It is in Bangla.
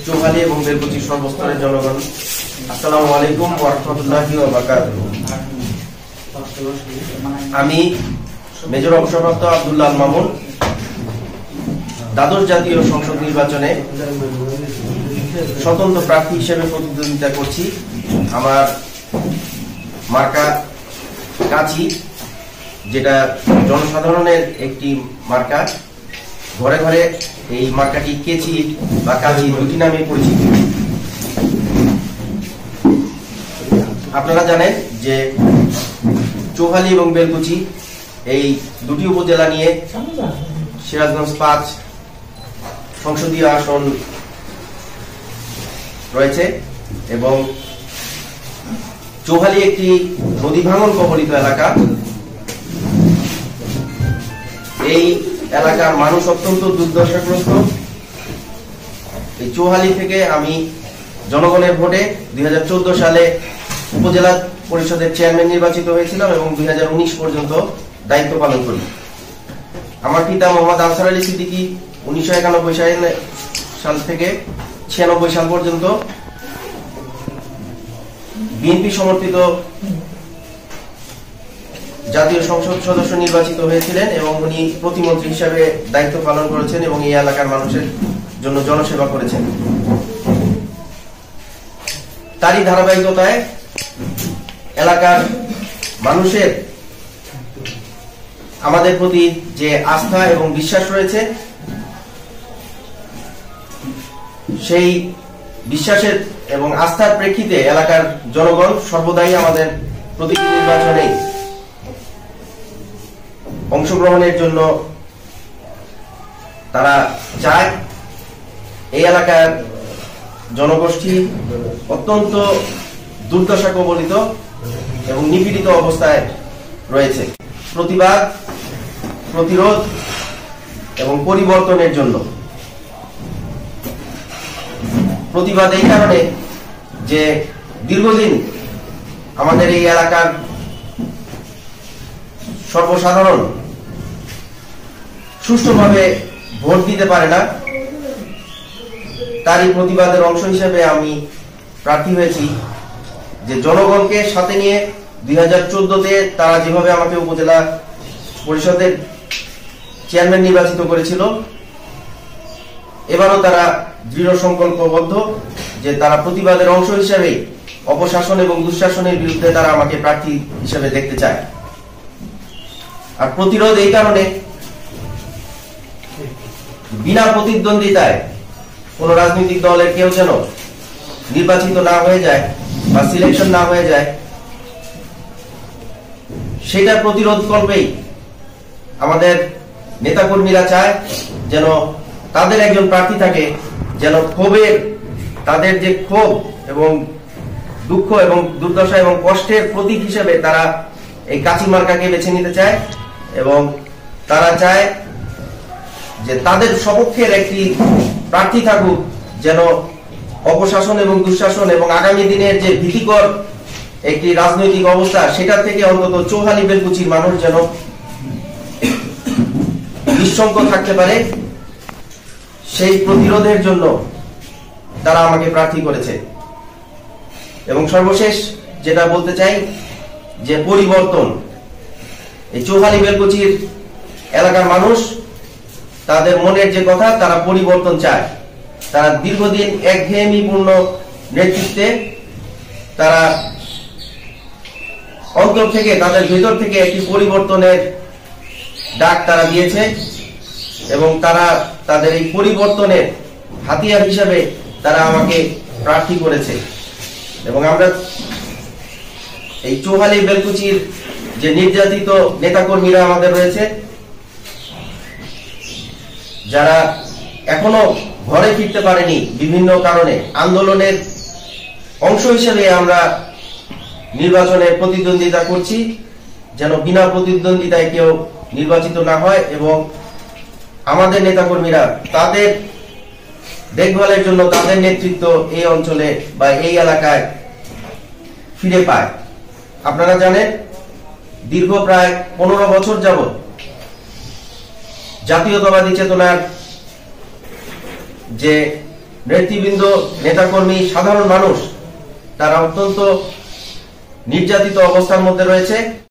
চৌহালি এবং বেলকুচির সর্বস্তরের জনগণ, আসসালামু আলাইকুম ওয়া রাহমাতুল্লাহি ওয়া বারাকাতুহু। আমি মেজর অবসরপ্রাপ্ত আব্দুল্লাহ আল মামুন দ্বাদশ জাতীয় সংসদ নির্বাচনে স্বতন্ত্র প্রার্থী হিসেবে প্রতিদ্বন্দ্বিতা করছি। আমার মার্কা কাঁচি, যেটা জনসাধারণের একটি মার্কা। ঘরে ঘরে এই মার্কাটি কেচি বা কাঁচি দুটি নামে পরিচিত। আপনারা জানেন যে চৌহালি এবং বেলকুচি এই দুটি উপজেলা নিয়ে সিরাজগঞ্জ ৫ সংসদীয় আসন রয়েছে এবং চৌহালি একটি নদী ভাঙন কবলিত এলাকা। এই এলাকার মানুষ অত্যন্ত দুর্দশাগ্রস্ত। এই চৌহালি থেকে আমি জনগণের ভোটে ২০১৪ সালে উপজেলা পরিষদের চেয়ারম্যান নির্বাচিত হয়েছিলাম এবং ২০১৯ পর্যন্ত দায়িত্ব পালন করি। আমার পিতা মোহাম্মদ আনসার আলী সিদ্দিকী ১৯৯১ সাল থেকে ৯৬ সাল পর্যন্ত বিএনপি সমর্থিত জাতীয় সংসদ সদস্য নির্বাচিত হয়েছিলেন এবং উনি প্রতিমন্ত্রী হিসাবে দায়িত্ব পালন করেছেন এবং এই এলাকার মানুষের জন্য জনসেবা করেছেন। তারই ধারাবাহিকতায় এলাকার মানুষের আমাদের প্রতি যে আস্থা এবং বিশ্বাস রয়েছে, সেই বিশ্বাসের এবং আস্থার প্রেক্ষিতে এলাকার জনগণ সর্বদাই আমাদের প্রতিটি নির্বাচনে অংশগ্রহণের জন্য তারা চায়। এই এলাকার জনগোষ্ঠী অত্যন্ত দুর্দশা কবলিত এবং নিপীড়িত অবস্থায় রয়েছে। প্রতিবাদ, প্রতিরোধ এবং পরিবর্তনের জন্য প্রতিবাদ এই কারণে যে দীর্ঘদিন আমাদের এই এলাকার সর্বসাধারণ সুষ্ঠুভাবে ভোট দিতে পারে না। তারই প্রতিবাদের অংশ হিসেবে আমি প্রার্থী হয়েছি যে জনগণকে সাথে নিয়ে ২০১৪-তে তারা যেভাবে আমাকে উপজেলা পরিষদের চেয়ারম্যান নির্বাচিত করেছিল, এবারও তারা দৃঢ় সংকল্পবদ্ধ যে তারা প্রতিবাদের অংশ হিসেবে অপশাসন এবং দুঃশাসনের বিরুদ্ধে তারা আমাকে প্রার্থী হিসেবে দেখতে চায়। আর প্রতিরোধ এই কারণে, বিনা প্রতিদ্বন্দ্বিতায় কোন রাজনৈতিক দলের কেউ যেন নির্বাচিত না হয়ে যায় বা সিলেকশন না হয়ে যায়, সেটা প্রতিরোধ করবেই আমাদের নেতাকর্মীরা চায় যেন তাদের একজন প্রার্থী থাকে, যেন তাদের যে ক্ষোভ এবং দুঃখ এবং দুর্দশা এবং কষ্টের প্রতীক হিসেবে তারা এই কাঁচি মার্কাকে বেছে নিতে চায় এবং তারা চায় যে তাদের সপক্ষের একটি প্রার্থী থাকুক, যেন অপশাসন এবং দুঃশাসন এবং আগামী দিনের যে ভীতিকর একটি রাজনৈতিক অবস্থা, সেটা থেকে অন্তত চৌহালি বেলকুচির মানুষ যেন নিঃশঙ্ক থাকতে পারে। সেই প্রতিরোধের জন্য তারা আমাকে প্রার্থী করেছে। এবং সর্বশেষ যেটা বলতে চাই যে পরিবর্তন, এই চৌহালি বেলকুচির এলাকার মানুষ তাদের মনের যে কথা, তারা পরিবর্তন চায়। তারা দীর্ঘদিন একঘেয়েমিপূর্ণ নেতৃত্বে তারা অন্তর থেকে, তাদের ভেতর থেকে একটি পরিবর্তনের ডাক তারা দিয়েছে এবং তারা তাদের এই পরিবর্তনের হাতিয়ার হিসেবে তারা আমাকে প্রার্থী করেছে। এবং আমরা এই চৌহালি বেলকুচির যে নির্যাতিত নেতাকর্মীরা আমাদের রয়েছে, যারা এখনো ঘরে ফিরতে পারেনি বিভিন্ন কারণে, আন্দোলনের অংশ হিসেবে আমরা নির্বাচনে প্রতিদ্বন্দ্বিতা করছি, যেন বিনা প্রতিদ্বন্দ্বিতায় কেউ নির্বাচিত না হয় এবং আমাদের নেতাকর্মীরা তাদের দেখভালের জন্য তাদের নেতৃত্ব এই অঞ্চলে বা এই এলাকায় ফিরে পায়। আপনারা জানেন দীর্ঘ প্রায় 15 বছর যাবত জাতীয়তাবাদী চেতনার যে নেতৃবৃন্দ, নেতাকর্মী, সাধারণ মানুষ তারা অত্যন্ত নির্যাতিত অবস্থার মধ্যে রয়েছে।